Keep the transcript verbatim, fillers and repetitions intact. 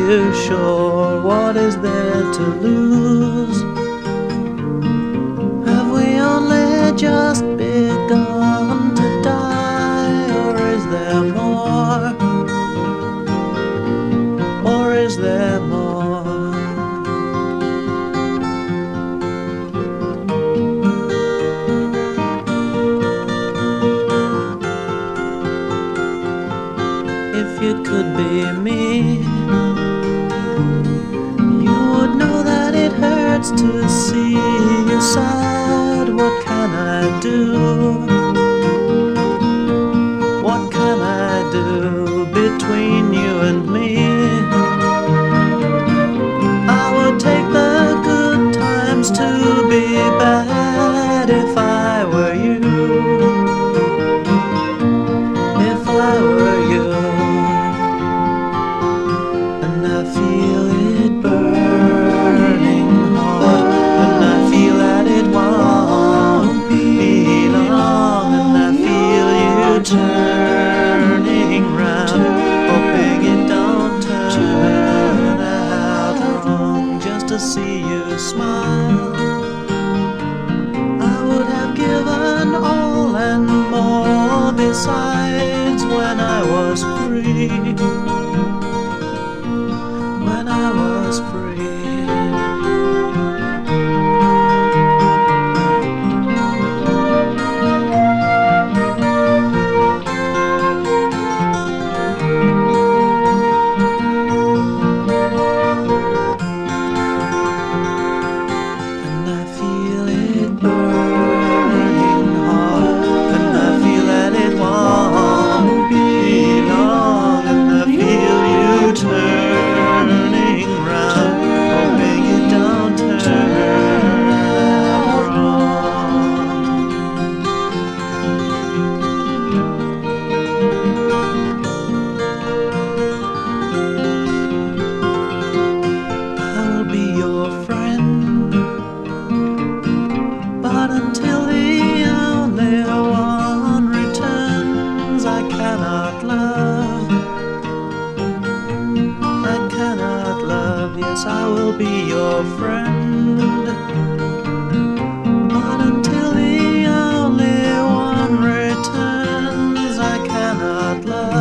you sure? What is there to lose? Have we only just begun to die? Or is there more? Or is there more? If you could be me, you would know that it hurts to see you sad. What can I do? What can I do between you and me? I would take the good times to be bad if I were you. If I were you. And I feel it burning hard, and I feel that it won't be long, and I feel you turning round, hoping it don't turn out wrong, just to see you smile. I would have given all and more besides when I was free. When I was free. And I feel it burning hard, and I feel that it won't be long, and I feel you turn your friend, but until the only one returns, I cannot love. I cannot love. Yes, I will be your friend, but until the only one returns, I cannot love.